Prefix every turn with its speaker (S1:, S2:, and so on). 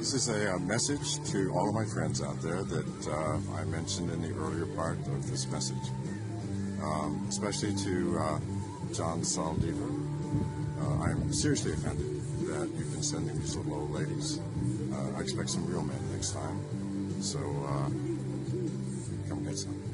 S1: This is a message to all of my friends out there that I mentioned in the earlier part of this message, especially to John Saldivar. I'm seriously offended that you've been sending these little old ladies. I expect some real men next time, so come get some.